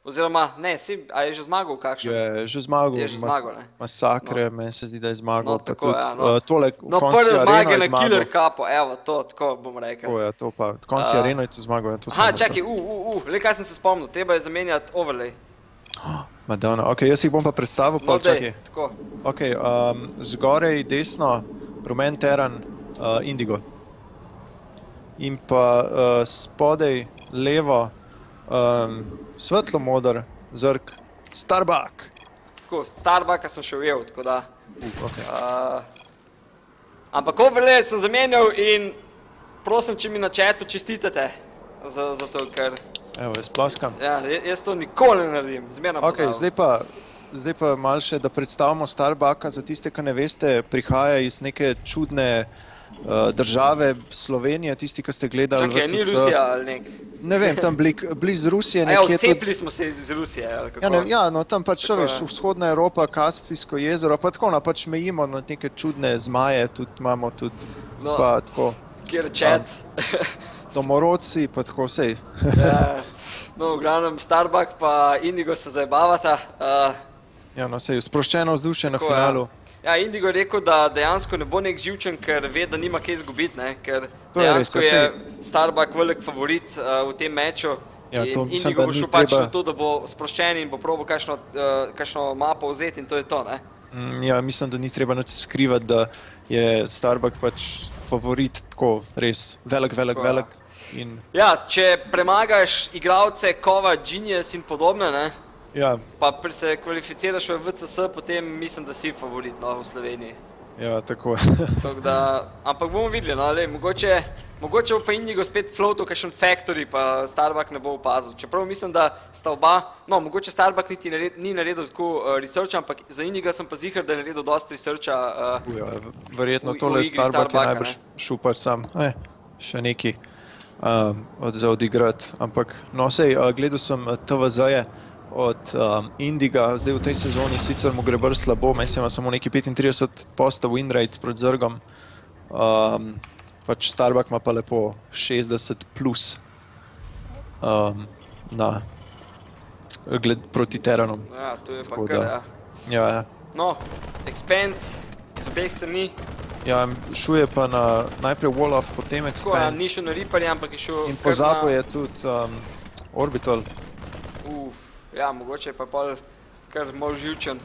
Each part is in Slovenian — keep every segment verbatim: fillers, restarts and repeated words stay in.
Oziroma, ne, si, a je že zmagal kakšen? Je že zmagal. Je že zmagal, ne? Masakre, meni se zdi, da je zmagal. No, tako, ja, no. No, prve zmage na Killer Cupu, evo, to, tako bom rekel. Tako je, to pa, Konsi Areno je to zmagal. Aha, čakaj, u, u, u, le kaj sem se spomnil, treba je zamenjati overlay. Madonna, ok, jaz jih bom pa predstavil, pa čakaj. tako. Ok, zgorej desno, rumen teran, indigo. In pa spodaj levo, svetlo modar, zrk, Starbuck. Tako, Starbucka sem še ujel, tako da. Ok. Ampak overlay sem zamenjal in prosim, če mi na chatu čestitate za to, ker... Evo, jaz ploskam. Ja, jaz to nikoli ne naredim, zmerno Ok, pozabil. zdaj pa, zdaj pa malo še, da predstavimo Starbucka, za tiste, ki ne veste, prihaja iz neke čudne države Slovenije, tisti, ki ste gledali V C S. Čakaj, ni Rusija ali nek? Ne vem, tam bliz Rusije nekje tudi... Evo, cepili smo se iz Rusije, ali kako? Ja, no, tam pač, veš, vzhodna Evropa, Kaspijsko jezero, pa tako, no, pač mejimo na neke čudne zmaje, tudi imamo tudi, pa tako. Kjer chat. Domorodci, pa tako vsej. No, v glavnem Starbuck pa Indigo se zajebavata. Ja, no, sej, sproščeno vzdušje na finalu. Ja, Indigo je rekel, da dejansko ne bo nek živčen, ker ve, da nima kaj izgubiti, ne, ker dejansko je Starbuck velik favorit v tem meču in Indigo bo šel pač na to, da bo sproščen in bo probal kakšno mapo vzeti in to je to, ne. Ja, mislim, da ni treba nič skrivati, da je Starbuck pač favorit tako res velik, velik, velik. Ja, če premagaš igralce Kova, Genius in podobne, ne, pa se kvalificiraš v V C S, potem mislim, da si favorit v Sloveniji. Ja, tako je. Ampak bomo videli, no, mogoče bo pa Indigo spet floatal kakšen factory, pa Starbuck ne bo opazil. Čeprav mislim, da sta oba, no, mogoče Starbuck ni naredil tako researcha, ampak za Indigo sem pa zihar, da je naredil dosti researcha v igri Starbucka. Verjetno tole Starbuck je najbrž šel pač sam, še neki za odigrati. Ampak, no, sej, gledal sem T V Z-je od Indiga, zdaj v tej sezoni sicer mu gre brž slabo, mislim, ima samo neki petintrideset posto win rate proti zrgom. Pač Starbuck ima pa lepo šestdeset plus proti Terranom. Ja, to je pa kar, ja. Ja, ja. No, Expand iz obeh strani. Ja, šel je pa na najprej Wall-Off, potem Expand. Tako, ja, ni šel na Reaperja, ampak je šel kar na... In pozabil je tudi Orbital. Uf. Ja, mogoče je pa pol kar malo živčen.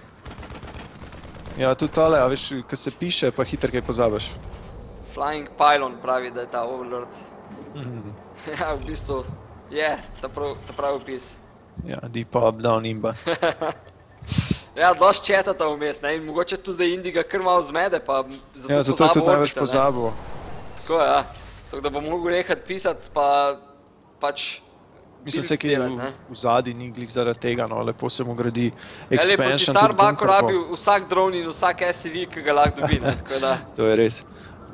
Ja, tudi tale, a veš, ko se piše, pa hitro kaj pozabiš. Flying Pylon pravi, da je ta Overlord. Ja, v bistvu je ta pravi opis. Ja, deep up, down, imba. Ja, dosti chatata vmes, ne, in mogoče tu zdaj Indiga kar malo zmede, pa zato pozabil Orbital, ne. Ja, zato tudi največ pozabil. Tako, ja. Tako da bo mogel nekaj pisati, pa pač... Mislim se, ki v zadnji ni glih zaradi tega, no, lepo se mu gradi expansion. Ja, proti Starbucku rabi vsak drone in vsak S C V, ki ga lahko dobi, ne, tako da... To je res.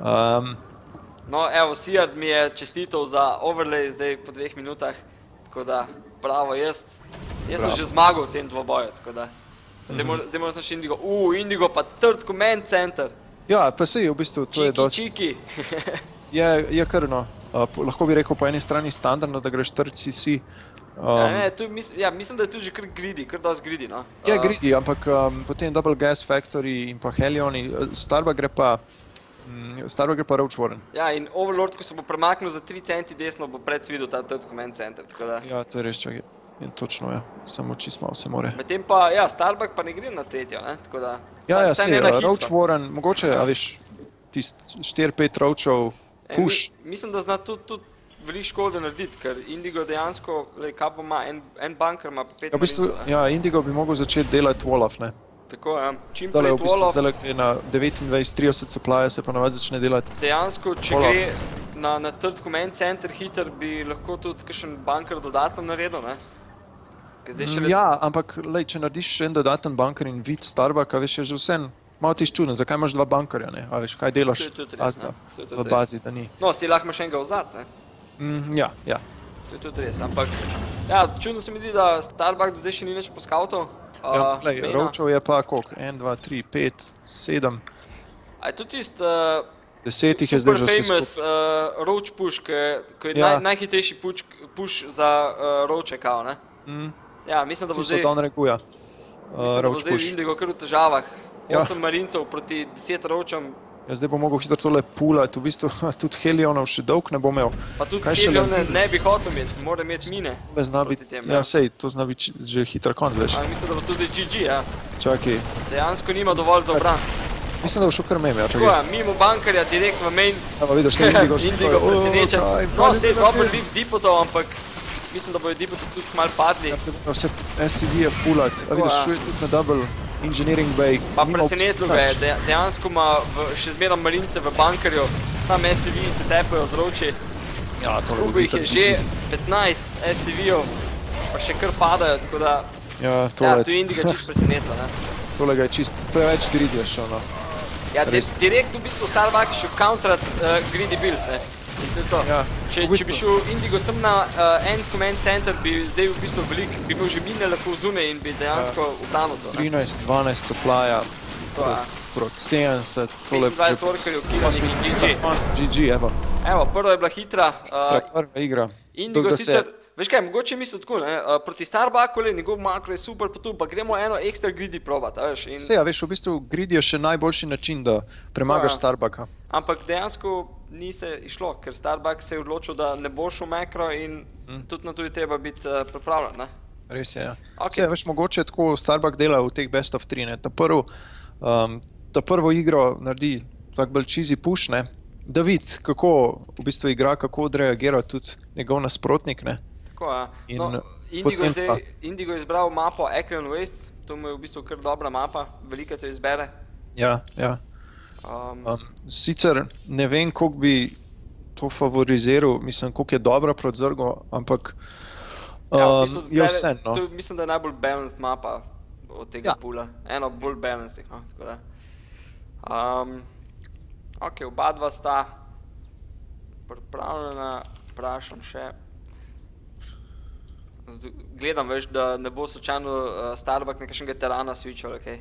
No, evo, Sijad mi je čestitev za overlay zdaj po dveh minutah, tako da, bravo, jaz sem že zmagal v tem dvoboju, tako da... Zdaj moram sem še Indigo, uuu, Indigo pa Third Command Center. Ja, pa sej, v bistvu, to je dosti... Čiki, čiki. Je kar, no. Lahko bi rekel po eni strani standardno, da greš third C C. Ja, mislim, da je tu že kar greedy, kar dosti greedy, no. Je greedy, ampak potem Double Gas Factory in pa Helioni, Starbuck gre pa Starbuck gre pa Roach Warren. Ja, in Overlord, ko se bo premaknil za tri centi desno, bo pred videl ta Third Command Center, tako da... Ja, to je res, čakaj. Točno, ja. Samo čisto malo se more. Medtem pa, ja, Starbuck pa ne gre na tretjo, ne, tako da... Ja, ja, sej, Roach Warren, mogoče, a veš, tist štiri pet Roachov push. Mislim, da zna tudi veliko škode narediti, ker Indigo dejansko, Kapo ima en bunker, ima pa pet marincev. Ja, Indigo bi mogel začeti delati Wall-Off, ne. Tako, ja. Čim prej Wall-Off... Zdaj je na devetindvajset trideset supply se pa navad začne delati. Dejansko, če gre na Third Command Center hiter, bi lahko tudi kakšen bunker dodatno naredil, ne. Ja, ampak, lej, če narediš še en dodaten bunker in vid Starbucka, veš, je že vsem malo tiš čudno, zakaj imaš dva bunkerja, ne? A veš, kaj delaš v bazi, da ni. No, si lahko imaš enega vzad, ne? Ja, ja. To je tudi res, ampak... Ja, čudno se mi zdi, da Starbuck do zdaj še ni nič poskautal. Ja, glej, Roachov je pa koliko? en, dva, tri, pet, sedem. A je tudi tist super famous Roach push, ki je najhitrejši push za Roache kao, ne? Ja, mislim, da bo zdaj... Čisto don reguja. Mislim, da bo zdaj v Indigo kar v težavah. osem marincev proti deset ročem. Ja, zdaj bo mogel hitro tole pulati, v bistvu tudi Helionov še dolg ne bo imel. Pa tudi Helione ne bi hotel imeti, mora imeti mine proti tem. Ja, sej, to zna biti že hiter konc, veš. Mislim, da bo tudi G G, ja. Čakaj. Dejansko nima dovolj za obran. Mislim, da bo šel kar meme, ja, čakaj. Tako, ja, mimo bankarja, direkt v main. Evo, vidiš, kaj Indigo še... Indigo presenečen. No, sej dober lift Dipotov, ampak mislim, da bojo Dipotov tudi malo padli. Ja, treba vse S C V-je pulati. A vidiš, šel je tudi na double engineering bay. Pa presenetilo ga je, dejansko ima še zmerom marince v bankarju, sam S C V se tepajo z roči. Ja, to Skupaj jih je že petnajst S C V-ov, pa še kar padajo, tako da... Ja, tole... Ja, tu je Indiga čist presenetilo, ne. Tole ga je čist preveč greedy šel, no. Ja, direkt v bistvu Starbuck šel countrat greedy build, ne. In to je to. Če bi šel Indigo sem na end command center, bi zdaj v bistvu velik, bi imel že mine lahko zunaj in bi dejansko utanil to. trinajst dvanajst supply-ja proti sedemdeset. petindvajset workerjev killanih in G G. G G, evo. Evo, prva je bila hitra. Prva igra. Indigo sicer, veš kaj, mogoče misli tako, ne, proti Starbucku, njegov makro je super, pa tu pa gremo eno ekstra greedy probat, veš. Sej, ja, veš, v bistvu greedy je še najboljši način, da premagaš Starbucka. Ampak dejansko ni se išlo, ker Starbuck se je odločil, da ne bo šel makro in tudi na to je treba biti pripravljen, ne. Res je, ja. Sej, veš, mogoče tako Starbuck dela v teh best of tri, ne. Ta prvo, ta prvo igro naredi tak bolj cheesy push, ne. Da vidi, kako v bistvu igra, kako odreagira tudi njegov nasprotnik, ne. Tako, ja. No, Indigo je izbral mapo Acrian Wastes, to mu je v bistvu kar dobra mapa, velika to izbere. Ja, ja. Sicer ne vem, koliko bi to favoriziral, mislim, koliko je dobra proti Zergu, ampak je vse, no. Mislim, da je najbolj balanced mapa od tega pula. Eno bolj balanced, no, tako da. Ok, oba dva sta pripravljena, vprašam še. Gledam, veš, da ne bo slučajno Starbuck nekakšnega terana switchal, okej?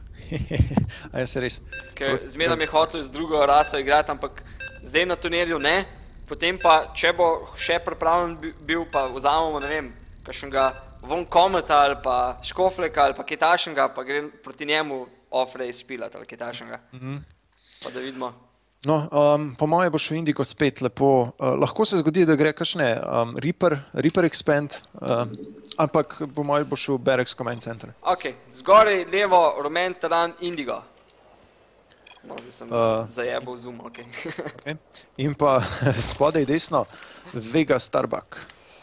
A je se res? Ker zmeram je hotel z drugo raso igrati, ampak zdaj na turnirju ne. Potem pa, če bo še pripravljen bil, pa vzamemo, ne vem, kakšnega Von Cometa ali pa Škofleka ali pa kaj takšnega, pa gre proti njemu off-race špilat ali kaj takšnega. Pa da vidimo. No, po moje bo šel Indigo spet lepo. Lahko se zgodi, da gre kakšne Reaper, Reaper Expand, ampak po moje bo šel Barracks Command Center. Ok, zgoraj, levo, rumen, teran, Indigo. No, zdaj sem zajebal zoom, ok. In pa spodaj desno, Vega Starbuck.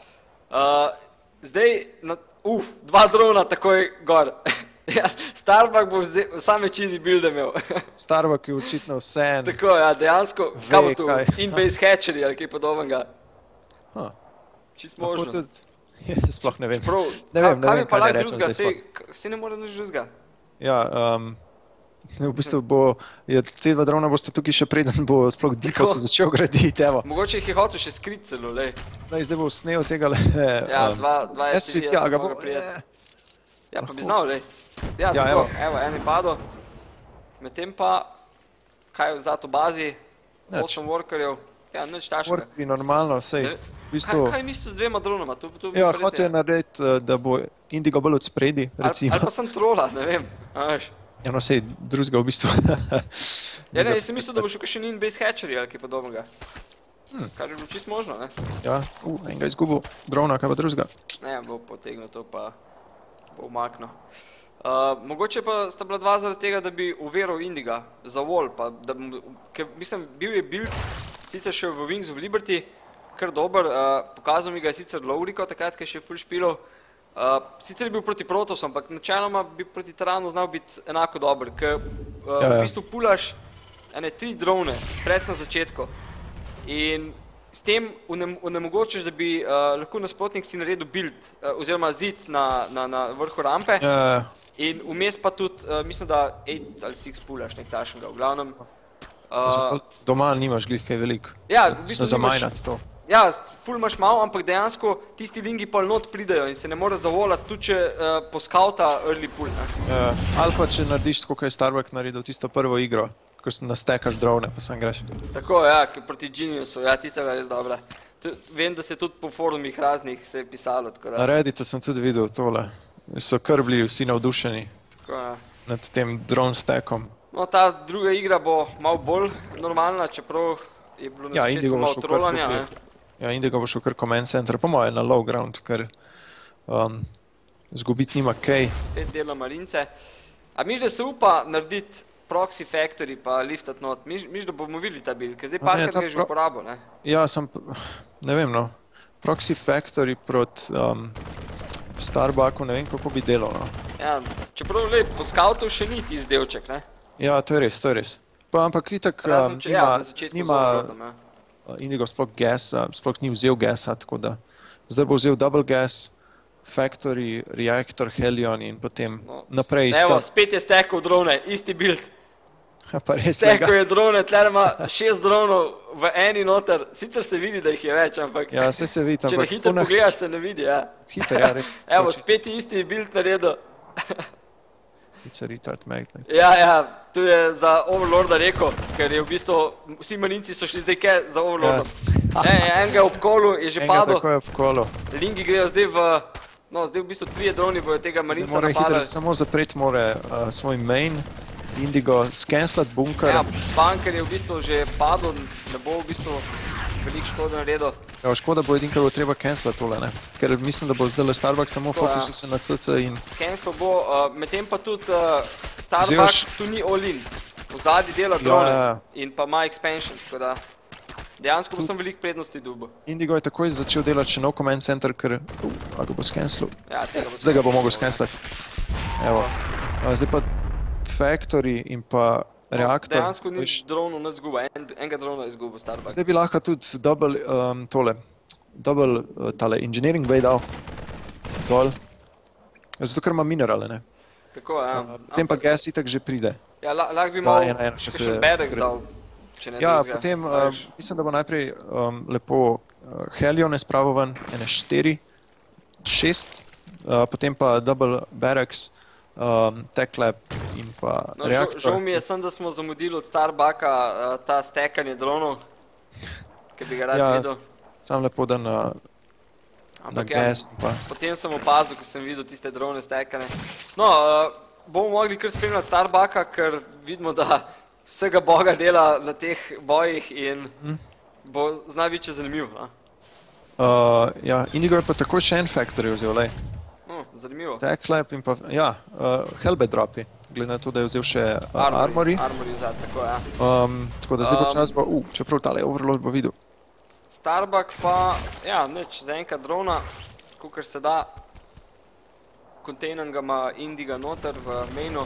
Zdaj, uf, dva drona takoj gor. Starbuck bo same cheesy builde imel. Starbuck je očitno vse en. Tako, ja, dejansko, kaj bo tu, in-base hatchery ali kaj podobnega. Čist možno. Sploh ne vem. Kaj bi pa lak drugega, sej ne mora nič drugega. Ja, v bistvu bo, te dva drona boste tukaj še preden bo sploh Diko se začel graditi, evo. Mogoče jih je hotel še skrit celo, lej. Zdaj bo snel tega le... Ja, dva S C V jaz ne moga prijeti. Ja, pa bi znal, lej. Ja, tako, evo, en je padel. Medtem pa, kaj je vzad v bazi, osem workerjev, ja, nič tašnega. Workerji normalno, sej, v bistvu... Kaj misliš z dvema dronoma? Ja, hotel je narediti, da bo Indigo bolj od spredi, recimo. Ali pa sem trola, ne vem, veš. Ja, no, sej, drugega v bistvu. Ja, ne, jaz sem mislil, da bo šel kakšen in-base hatchery ali kaj podobnega. Kar je bilo čist možno, ne? Ja, enega izgubil drona, kaj pa drugega. Ne, bo potegnil to pa bo umaknil. Mogoče pa sta bila dva zaradi tega, da bi uveral Indiga za wall, pa da bi, ker mislim, bil je build, sicer še v Wings of Liberty, kar dober, pokazal mi ga je sicer Lowriko, takrat, kaj še je full špilov. Sicer je bil proti Protosu, ampak načeloma bi proti Teranu znal biti enako dober, ker v bistvu pulaš ene tri drone, pred na začetku. In s tem onemogočiš, da bi lahko nasprotnik si naredil build, oziroma zid na vrhu rampe. In vmes pa tudi, mislim, da osem ali šest pulaš nek tašnega, v glavnem. Doma nimaš glih kaj veliko. Ja, v bistvu nimaš. Ja, ful imaš malo, ampak dejansko tisti lingi pol not pridejo in se ne more zavolati, tudi če poskauta early pull. Ali pa če narediš, koliko je Starbuck naredil tisto prvo igro, ko nastekaš drone, pa sam greš. Tako, ja, proti Geniusu, ja, tista je res dobra. Vem, da se tudi po forumih raznih se je pisalo. Na Redditu sem tudi videl tole. So kar bili vsi navdušeni nad tem drone stackom. No, ta druga igra bo malo bolj normalna, čeprav je bilo na začetku malo trolanja. Ja, Indigo bo šel kar command center, po moje na low ground, ker zgubiti nima kaj. Pet dela marince. A miš, da se upa narediti proxy factory pa liftat not? Miš, da bomo videli ta build, ker zdaj parkrat ga je že uporabo, ne? Ja, sem, ne vem, no. Proxy factory proti Starbucku, ne vem, kako bi delal, no. Ja, čeprav le, po scoutov še ni tisti delček, ne? Ja, to je res, to je res. Pa ampak itak nima Indigo sploh gasa, sploh ni vzel gasa, tako da zdaj bo vzel double gas, factory, reaktor, helion in potem naprej. Evo, spet je stekal drone, isti build. Pa res stekal je drone, tle ima šest dronov v eni noter, sicer se vidi, da jih je več, ampak ja, se se vidi, če na hiter pogledaš, se ne vidi, ja. Hiter, ja, res. Evo, spet je isti build naredil. It's a retard magnet. Ja, ja, tu je za Overlorda rekel, ker je v bistvu, vsi marinci so šli zdaj kaj za Overlordom. En ga je ob kolu, je že padel. En ga tako je ob kolu. Lingi grejo zdaj v, no, zdaj v bistvu trije droni bojo tega marinca napadali. Samo zapreti more svoj main, Indigo, scanslat bunker. Ja, bunker je v bistvu že padel, ne bo v bistvu veliko škodo naredil. Ja, škoda bo edin, ker bo treba cancelat tole, ne? Ker mislim, da bo zdaj le Starbuck samo fokusil se na C C in... Cancel bo, medtem pa tudi Starbuck tu ni all in. V zadnji dela drone in pa ima expansion, tako da dejansko bo sem veliko prednosti dubo. Indigo je takoj začel delati še nov command center, ker... A ga bo scancelu? Ja, tega bo zdaj ga bo mogel scancelat. Evo. Zdaj pa factory in pa reaktor. Dejansko ni dronov ne zguba, enega drona je zguba Starbuck. Zdaj bi lahko tudi double tole, double tale engineering bay dal dol. Zato, ker ima minerale, ne? Tako, ja. Potem pa gas itak že pride. Ja, lahko bi malo še še barracks dal, če ne drugega. Ja, potem mislim, da bo najprej lepo helione spravo ven, ene štiri, šest, potem pa double barracks, tech lab in pa reaktor. Žal mi je sem, da smo zamudili od Starbucka ta stekanje dronov, ki bi ga rad videl. Sam lepo da na gas. Potem sem opazil, ko sem videl tiste drone stekane. No, bomo mogli kar spremljati Starbucka, ker vidimo, da vsega boga dela na teh bojih in bo zna biti če zanimiv. Ja, Indigo je pa tako še en factory vzel, lej. Zanimivo. Tech lab in pa, ja, Hellbait dropi, glede na to, da je vzel še Armory. Armory zad, tako, ja. Tako da zdaj počas bo, uh, čeprav tale Overlord bo videl. Starbuck pa, ja, neč, za enkrat drona, kakor se da, kontejnanga ima Indiga noter v mainu.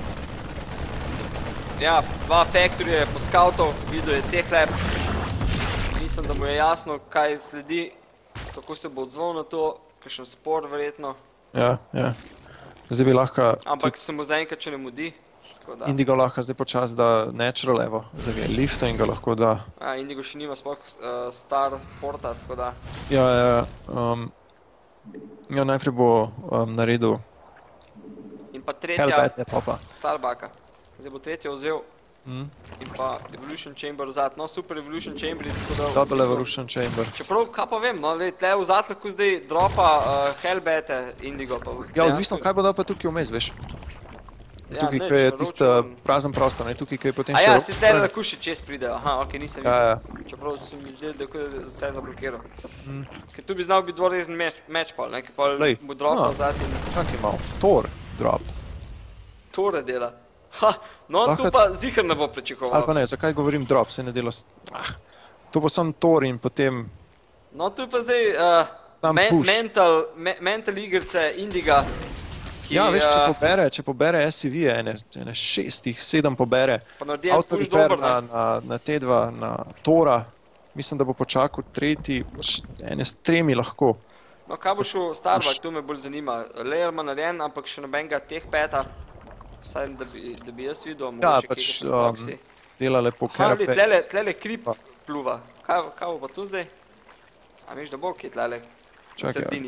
Ja, dva factory je po scoutov, videl je Tech lab. Mislim, da mu je jasno, kaj sledi, kako se bo odzval na to, kakšen spor verjetno. Ja, ja. Zdaj bi lahko... Ampak se mu zaenkrat če ne mudi. Indigo lahko zdaj počas da natural, evo, zdaj je lifta in ga lahko da... Ja, Indigo še nima sploh star porta, tako da... Ja, ja, ja, najprej bo naredil... In pa tretja... Hellbait je popa. Starbucka. Zdaj bo tretjo vzel. In pa Evolution Chamber vzad. No, super Evolution Chamber. Double Evolution Chamber. Čeprav, kaj pa vem, no, tle vzad lahko zdaj dropa Hellbaite Indigo. Ja, odvisno, kaj bo dal pa tukaj vmes, veš. Tukaj, kaj je tista prazen prostor, ne, tukaj, kaj je potem še... A ja, si tle lahko še čez pridejo. Aha, okej, nisem videl. Čeprav se mi zdel, da je vse zablokiral. Ker tu bi znal biti dvorezen matchpal, ne, ki pa bo dropal vzad in... Čakaj malo, Thor drop. Thor dela. Ha, no, tu pa zihar ne bo pričakoval. Ali pa ne, zakaj govorim drop, se ne delo... To bo sam Thor in potem... No, tu pa zdaj mental igrice Indiga, ki... Ja, veš, če pobere, če pobere S C V, ene šestih, sedem pobere. Pa naredi en push dober, ne? Na T dva, na Thora, mislim, da bo počakal tretji, ene s tremi lahko. No, kaj bo šel Starbuck, tu me bolj zanima. Layer ima narejen, ampak še nobenega teh peta. Vsaj, da bi jaz videl, mogoče kakšen proxy. Ja, pač dela lepo karape. Tlele, tlele krip pluva. Kaj bo pa tu zdaj? A miš, da bo kje tlele na sredini?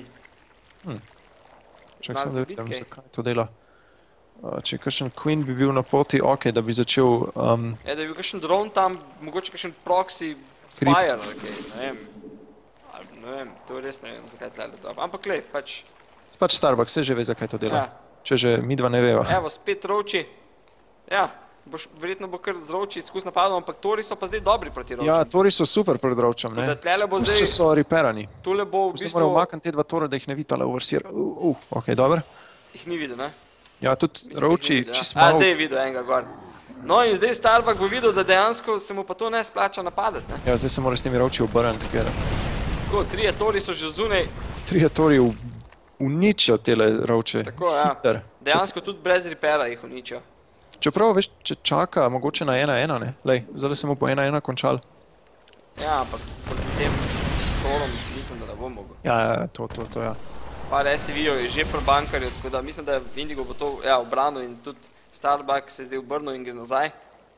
Čak sem da vidim, zakaj to dela. Če kakšen Queen bi bil na poti, ok, da bi začel... Ja, da bi bil kakšen drone tam, mogoče kakšen proxy Spire, ok, ne vem. ne vem, to res ne vem, zakaj tle drop. Ampak lej, pač... Pač Starbucks, se že ve, zakaj to dela. Ja. Če že midva ne veva. Evo, spet Rovči. Ja, boš, verjetno bo kar z Rovči izkus napadal, ampak Tori so pa zdaj dobri proti Rovčem. Ja, Tori so super proti Rovčem, ne. Da tlele bo zdaj... Če so reperani. Tole bo v bistvu... Zdaj moram umakniti te dva Tora, da jih ne vitala oversira. Uh, uh, ok, dobro. Jih ni videl, ne? Ja, tudi Rovči, čist malo... A, malo... zdaj je videl enega gor. No in zdaj Starbuck bo videl, da dejansko se mu pa to ne splača napadati, ne? Ja, zdaj se mora s temi Rovči obrniti, ker... Tako, trije Tori so že zunaj. Trije Tori uničijo tele Rovče. Tako, ja. Hiter. Dejansko tudi brez repera jih uničijo. Čeprav, veš, če čaka, mogoče na ena ena, ne? Lej, zdaj se mu po ena ena končal. Ja, ampak proti tem Torom mislim, da ne bom mogel. Ja, ja, to, to, to, ja. Par S C V-ov je že pri bankarju, tako da mislim, da je Indigo bo to, ja, obranil in tudi Starbuck se je zdaj obrnil in gre nazaj.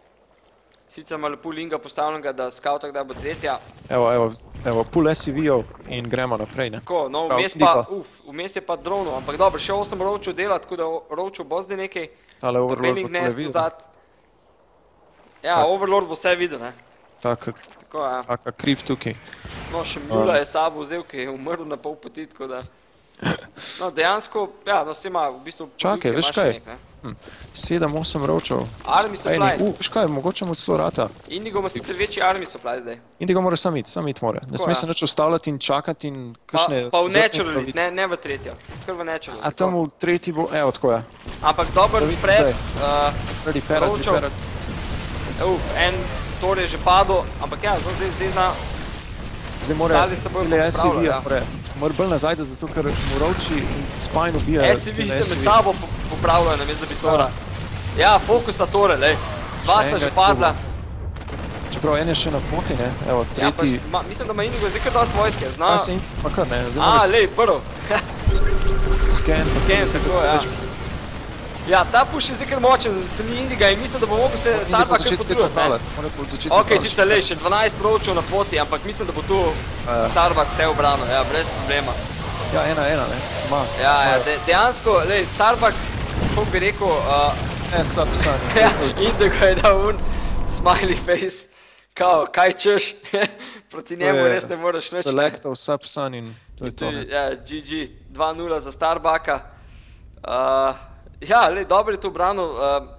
Sicer ima lepo linga postavljenega, da skauta kdaj bo tretja. Evo, evo, evo, pull S C V-ov in gremo naprej, ne? Tako, no, vmes pa, uf, vmes je pa dronov, ampak dobro, še osem Rovčev dela, tako da Rovčev bo zdaj nekaj. Ale Overlord bo tole videl. Vzad. Ja, tak. Overlord bo vse videl, ne? Taka, tako, ja. Taka kriv tukaj. No, še Mjula je sabo vzel, ki je umrl na pol poti, tako da... No, dejansko, ja, no, se ima v bistvu... Čakaj, veš kaj? Hm. sedem osem Rovčev. Army supply. Uh, veš kaj, mogoče mu celo rata. Indigo ima sicer večji army supply zdaj. Indigo mora sam iti, sam iti mora. Ne sme se nič ustavljati in čakati in kakšne... Pa v naturali, ne, ne v tretjo. Kar v naturali. A tam v tretji bo, evo, tako je. Ampak dober spread Rovčev. Uf, en Tor je že padel, ampak ja, zdaj zdaj zna... Zdaj mora, ili S C V-ja mora. Mora bolj nazaj, zato ker mu Rovči spine ubijajo. S C V se med sabo popravljajo, namesto da bi Tora. Ja, fokusa Tore, lej. Dva sta že padla. Čeprav en je še na poti, ne? Evo, tretji... Mislim, da ima Indigo zdaj kar dost vojske, zna... Ja, se in... Pa kar ne, zdaj A, lej, prv. Scan. Scan, tako, ja. Ja, ta push je zdaj kar močen s strani Indiga in mislim, da bo mogel se Starbuck kar potruditi, ne? Ok, sicer lej, še dvanajst Rovčev na poti, ampak mislim, da bo tu Starbuck vse obranil, ja, brez problema. Ja, ena, ena, ne? Ma. Ja, ja, dejansko, lej, Starbuck, kako bi rekel... Ne, sub sun. Ja, Indigo je dal un smiley face, kao, kaj češ, proti njemu res ne moraš nič. Selectov sub sun in to je to, ne? Ja, G G, dva nula za Starbucka. Ja, lej, dobro je to branil.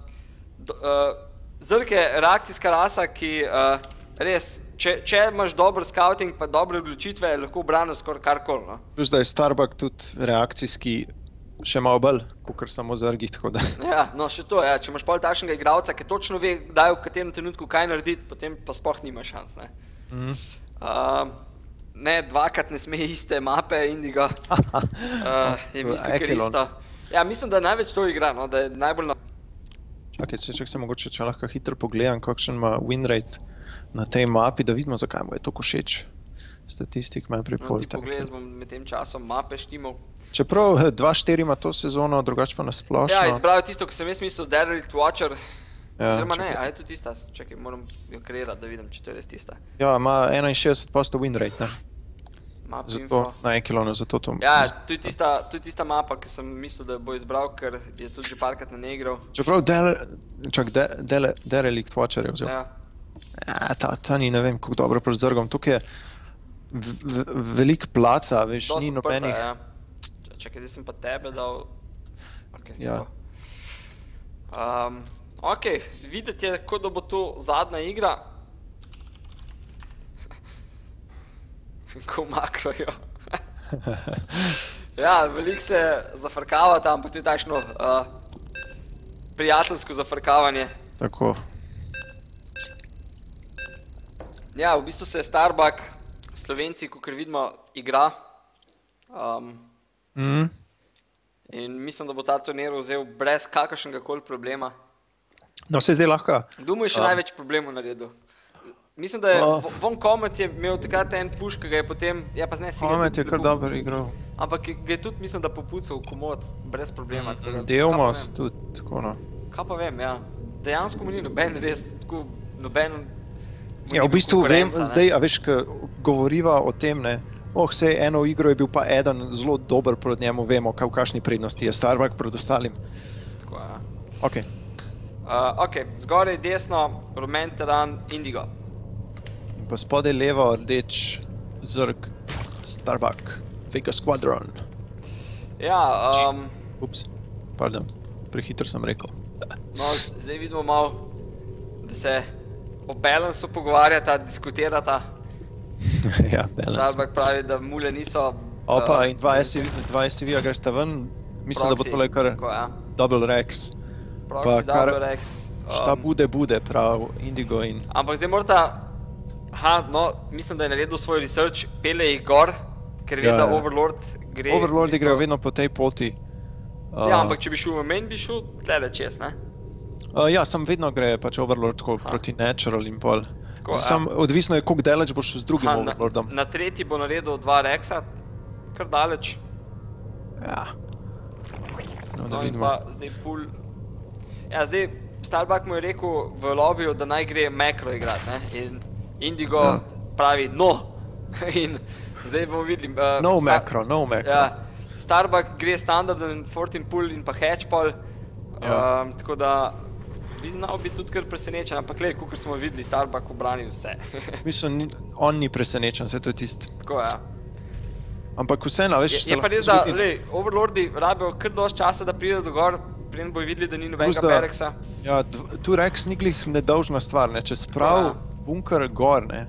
Zrk je reakcijska rasa, ki res, če imaš dober scouting pa dobre odločitve, lahko branijo skoraj karkoli, no? Plus, da je Starbuck tudi reakcijski še malo bolj, kakor samo zrgih, tako da... Ja, no, še to, ja, če imaš pol takšnega igralca, ki točno ve, kdaj v katerem trenutku kaj narediti, potem pa sploh nima šans, ne? Ne, dvakrat ne sme iste mape Indigo. Je misli, ker isto. Ja, mislim, da največ to igra, no, da je najbolj na... Čakaj, čak se mogoče, če lahko hitro pogledam, kakšen ima win rate na tej mapi, da vidimo, zakaj mu je to všeč. Statistik ima pripol. No, ti pogledaj, bom med tem časom mape štimal. Čeprav dva štiri ima to sezono, drugače pa nasplošno. Ja, izbral je tisto, ko sem jaz mislil, Derelict Watcher. Oziroma ne, a je to tista? Čakaj, moram jo kreirati, da vidim, če to je res tista. Ja, ima enainšestdeset odstotkov win rate, ne? Zato, na en kilonu, zato to... Ja, to je tista, to je tista mapa, ki sem mislil, da bo izbral, ker je tudi že parkrat na ne igral. Čeprav čak, Derelict Watcher je vzel. Ja. Ja, ta, ta ni, ne vem, kako dobro proti zrgom. Tukaj je veliko placa, veš, ni nobenih... Dost odprta, ja. Čakaj, zdaj sem pa tebe dal... Ok, ja. Um, ok, videti je, kot da bo to zadnja igra. Ko makrojo. Ja, veliko se zafrkavata, ampak to je takšno uh, prijateljsko zafrkavanje. Tako. Ja, v bistvu se Starbuck, Slovenci, kakor vidimo, igra. Um, mm. In mislim, da bo ta turnir vzel brez kakršnega koli problema. No, se zdaj lahko. Dumo je še um. največ problemov naredil. Mislim, da je oh. Von Comet je imel takrat en push, ki ga je potem... Ja, pa ne, si Comet je kar dobro igral. Ampak ga je tudi, mislim, da popucal komod, brez problema. Mm, Delmos tudi, tako no. Kaj pa vem, ja. Dejansko mu ni noben res, tako noben... Ja, v bistvu vem, zdaj, a veš, ko govoriva o tem, ne, oh, sej eno igro je bil pa eden zelo dober proti njemu, vemo, kaj v kakšni prednosti je Starbuck proti ostalim. Tako, ja. Ok. Uh, ok, zgoraj desno, rumen teran, Indigo. Pa spodaj levo, rdeč, zrk, Starbuck, Vega Squadron. Ja, um... Ups, pardon, prehitro sem rekel. No, zdaj vidimo malo, da se o balansu pogovarjata, diskutirata. Ja, balans. Starbuck pravi, da mule niso... Opa, in dva S C V-a greš ta ven, mislim, da bo tole kar Double Rex. Proxy, Double Rex. Šta bude, bude, prav, Indigo in... Ampak zdaj morata... Aha, no, mislim, da je naredil svoj research, pele jih gor, ker ve, da Overlord gre... Overlordi grejo vedno po tej poti. Ja, ampak če bi šel v main, bi šel tlele čez, ne? Ja, sam vedno gre pač Overlord proti Natural in pol. Sam odvisno je, koliko daleč boš z drugim Overlordom. Na tretji bo naredil dva Rexa, kar daleč. Ja. No in pa zdaj pul... Ja, zdaj Starbuck mu je rekel v lobiju, da naj gre Macro igrat, ne? In Indigo pravi no. In zdaj bomo videli... No Macro, no Macro. Ja, Starbuck gre standarden, fourteen pull in pa hatch pol. Tako da bi znal biti tudi kar presenečen, ampak glej, kakor smo videli, Starbuck obrani vse. Mislim, on ni presenečen, vse to je tist. Tako, ja. Ampak vseeno, veš... Je pa res, da, lej, Overlordi rabijo kar dosti časa, da pride do gor, preden bojo videli, da ni nobenega Berexa. Ja, tu Rex ni glih nedolžna stvar, ne, če sprav bunker gor, ne,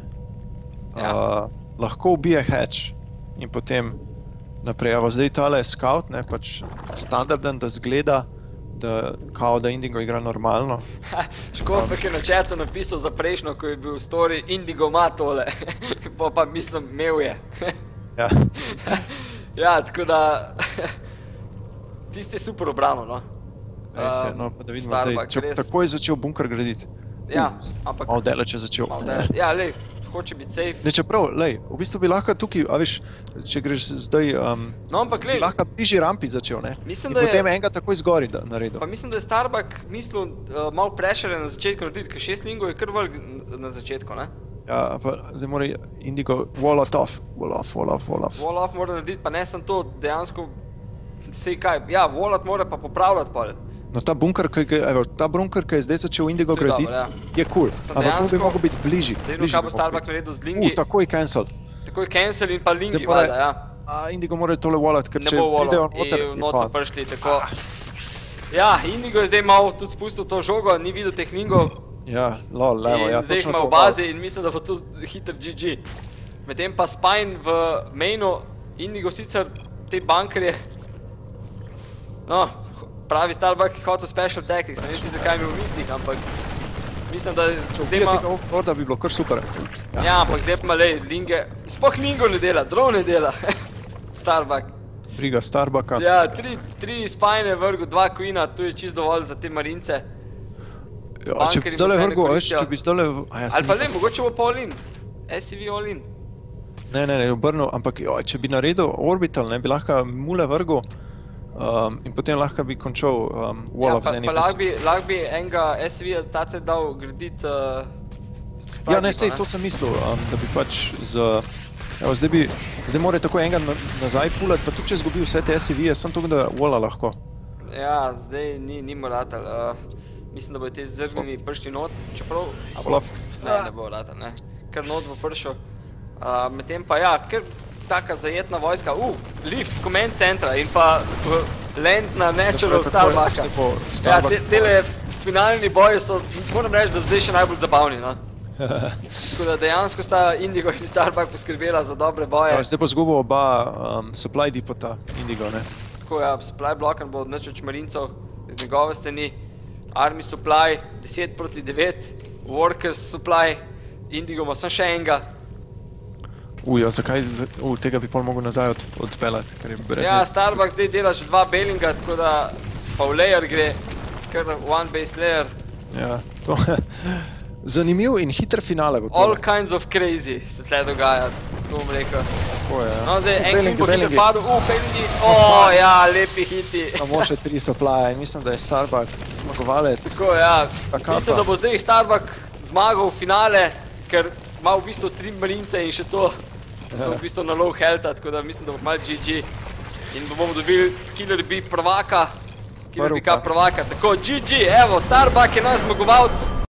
lahko ubije hatch in potem naprej. Evo, zdaj tale scout, ne, pač standarden, da zgleda, da kao, da Indigo igra normalno. Škopek je na chatu napisal za prejšnjo, ko je bil v story, Indigo ima tole, pa pa mislim, imel je. Ja. Ja, tako da, tiste je super obrano, no. Res je, no, pa da vidimo zdaj, če tako je začel bunker graditi. Ja, ampak... Malo deleč je začel. Ja, lej, hoče biti safe. Ne, čeprav, lej, v bistvu bi lahko tukaj, a veš, če greš zdaj, no, ampak lej, bi lahko bližji rampi začel, ne? Mislim, in da je... potem enega takoj zgori naredil. Pa mislim, da je Starbuck mislil malo pressure na začetku narediti, ker šest lingov je kar velik na začetku, ne? Ja, pa zdaj mora Indigo wall off, wall off, wall off, wall off. Wall off mora narediti, pa ne sem to dejansko, sej kaj, ja, wall off mora pa popravljati pol. No ta bunker, evo, ta bunker, ki je zdaj začel Indigo graditi, je cool. Ampak to bi mogel biti bližji. Zdaj kaj bo Starbuck naredil z lingi. Uh, takoj cancel. Takoj cancel in pa lingi, vada, ja. A Indigo mora tole wallat, ker če pridejo noter, v noč so prišli, tako. Ja, Indigo je zdaj malo tudi spustil to žogo, ni videl teh lingov. Ja, lol, levo, ja, točno to. In zdaj jih ima v bazi in mislim, da bo tu hiter G G. Medtem pa Spine v mainu, Indigo sicer te bunkerje, no, pravi Starbuck je hotel special tactics, ne vem si zakaj mi v mislih, ampak mislim, da zdaj ima... Da bi bilo kar super. Ja, ampak zdaj pa ima lej, linge, spoh lingov ne dela, drone dela, Starbuck. Briga Starbucka. Ja, tri, tri Spine vrgu, dva Queena, tu je čist dovolj za te marince. Ja, če bi zdole vrgu, veš, če bi zdole... Ali pa ne, mogoče bo pa all-in, S C V all-in. Ne, ne, ne, obrnil, ampak če bi naredil orbital, ne, bi lahko mule vrgu. In potem lahko bi končal wall of z enim. Ja, pa lahko bi enega S C V tace dal graditi... Ja, ne, sej, to sem mislil, da bi pač z... Evo, zdaj bi... Zdaj mora tako enega nazaj pulat, pa tudi če zgubi vse te S C V-je, sem to, da walla lahko. Ja, zdaj ni moratal. Mislim, da bojo te zrgnjeni prišli not, čeprav... Ne, ne bo ratal, ne. Kar not bo prišel. Medtem pa ja, ker taka zajetna vojska, uh, lift, command centra in pa land na natural Starbucka. Ja, tele finalni boji so, moram reči, da zdaj še najbolj zabavni, no. Tako da dejansko sta Indigo in Starbuck poskrbela za dobre boje. Zdaj bo zgubil oba supply depota Indigo, ne. Tako ja, supply blokan bo od nič več marincov iz njegove strani. Army supply, deset proti devet, workers supply, Indigo ima sem še enega. Uj, ja, zakaj, uj, tega bi pol mogel nazaj odpeljati, ker je brez... Ja, Starbuck zdaj dela še dva bailinga, tako da pa v layer gre, kar one base layer. Ja, to je zanimiv in hiter finale bo to. All kinds of crazy se tle dogaja, tako bom rekel. Tako je, ja. No, zdaj en klip bo hiter padel, uh, bailingi, o, ja, lepi hiti. Samo še tri supply, mislim, da je Starbuck zmagovalec. Tako, ja, mislim, da bo zdaj Starbuck zmagal v finale, ker ima v bistvu tri marince in še to so v bistvu na low healtha, tako da mislim, da bo malo G G. In bomo dobili Killer Bee prvaka, Killer Bee Cup prvaka, tako G G, evo, Starbuck je naš zmagovalc.